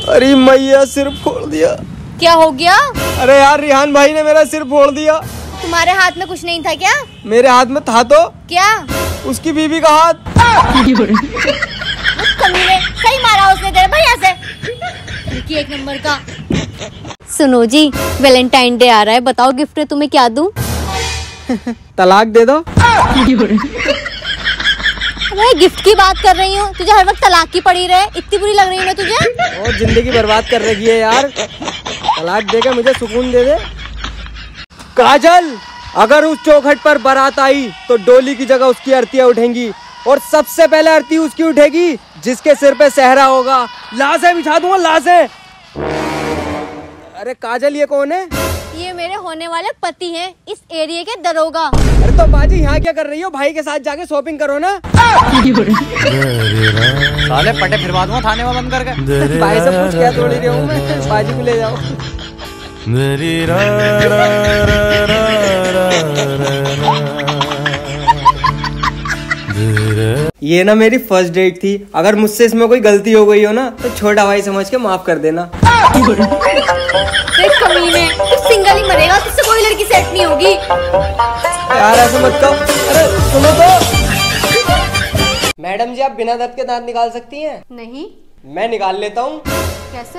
अरे मैया सिर फोड़ दिया। क्या हो गया? अरे यार रिहान भाई ने मेरा सिर फोड़ दिया। तुम्हारे हाथ में कुछ नहीं था क्या? मेरे हाथ में था तो क्या? उसकी बीवी का हाथ। कमीने सही मारा उसने तेरे भैया से। लड़की एक नंबर का। सुनो जी, वैलेंटाइन डे आ रहा है, बताओ गिफ्ट में तुम्हें क्या दूं? तलाक दे दो। मैं गिफ्ट की बात कर रही हूँ, तुझे हर वक्त तलाक की पड़ी रहे, इतनी बुरी लग रही है ना तुझे? और जिंदगी बर्बाद कर रही है यार, तलाक देकर मुझे सुकून दे दे। काजल, अगर उस चौखट पर बारात आई तो डोली की जगह उसकी अर्तियां उठेंगी और सबसे पहले आरती उसकी उठेगी जिसके सिर पे सेहरा होगा। लाशें बिछा दूंगा, लाशें। अरे काजल, ये कौन है? ये मेरे होने वाले पति हैं, इस एरिया के दरोगा। अरे तो बाजी यहाँ क्या कर रही हो? भाई के साथ जाके शॉपिंग करो ना। साले पटे फिरवा दूंगा थाने में बंद करके। भाई से पूछ क्या थोड़ी रही हूँ मैं, बाजी को ले जाओ। ये ना मेरी फर्स्ट डेट थी, अगर मुझसे इसमें कोई गलती हो गई हो ना तो छोटा भाई समझ के माफ कर देना। कमीने, तू सिंगल ही मरेगा, तुझसे कोई लड़की सेट नहीं होगी। यार ऐसे मत कहो। अरे सुनो तो। मैडम जी, आप बिना दर्द के दांत निकाल सकती हैं? नहीं। मैं निकाल लेता हूँ। कैसे?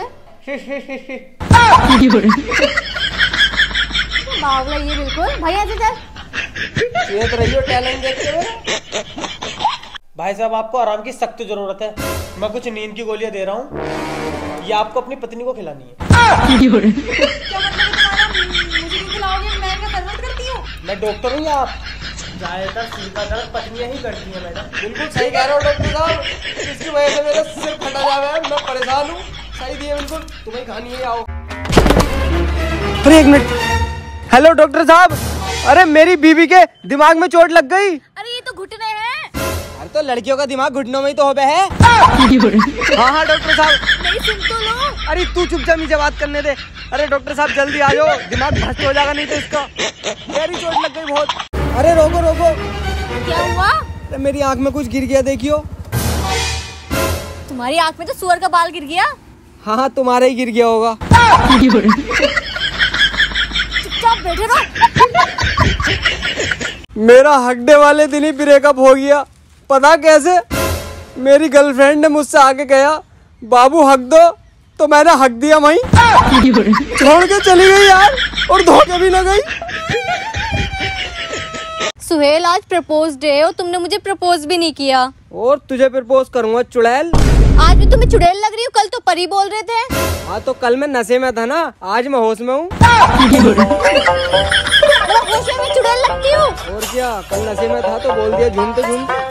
बावला ये बिल्कुल। भैया ऐसे चल। ये तो रहियो टैलेंट देखते हुए। भाई साहब, आपको आराम की सख्त जरूरत है। मैं कुछ नींद की गोलियां दे रहा हूँ, ये आपको अपनी पत्नी को खिलानी है। क्या मतलब है तुम्हारा? मुझे क्यों खिलाओगे? मैं क्या सर्वत करती हूँ? मैं डॉक्टर हूँ या आप? ज्यादातर सिर का दर्द पत्नियां ही करती हैं मैडम। बिल्कुल सही कह रहे हो डॉक्टर साहब, इसकी वजह से मेरा सिर फटा जा रहा है, मैं परेशान हूँ। सही दिए बिल्कुल, तुम्हें खानी है, आओ। अरे एक मिनट। हेलो डॉक्टर साहब, अरे मेरी बीवी के दिमाग में चोट लग गई। अरे ये तो घुटने हैं। अरे तो लड़कियों का दिमाग घुटनों में ही तो होबे है। हाँ हाँ डॉक्टर साहब। मेरी सुन तो लो। अरे तू चुपचाप नीचे बात करने दे। अरे डॉक्टर साहब जल्दी आ जाओ, दिमाग भ्रष्ट हो जाएगा नहीं तो इसका। मेरी चोट लग गई बहुत। अरे रोको रोको। क्या हुआ? अरे मेरी आँख में कुछ गिर गया, देखियो। तुम्हारी आँख में तो सुअर का बाल गिर गया। हाँ हाँ, तुम्हारा ही गिर गया होगा। चुपचाप बैठे रहो। मेरा हकने वाले दिन ही ब्रेकअप हो गया। पता कैसे? मेरी गर्लफ्रेंड ने मुझसे आके कहा, बाबू हक दो, तो मैंने हक दिया वहीं। छोड़ के चली गई यार, और धोखे भी न गई। सुहेल, आज प्रपोज डे है और तुमने मुझे प्रपोज भी नहीं किया। और तुझे प्रपोज करूंगा चुड़ैल। आज भी तुम्हें चुड़ैल लग रही हो, कल तो परी बोल रहे थे। हाँ तो कल मैं नशे में था ना, आज मैं होश में हूँ। होश में चुड़ैल लगती हूँ। और क्या, कल नशे में था तो बोल दिया झूमते झूमते।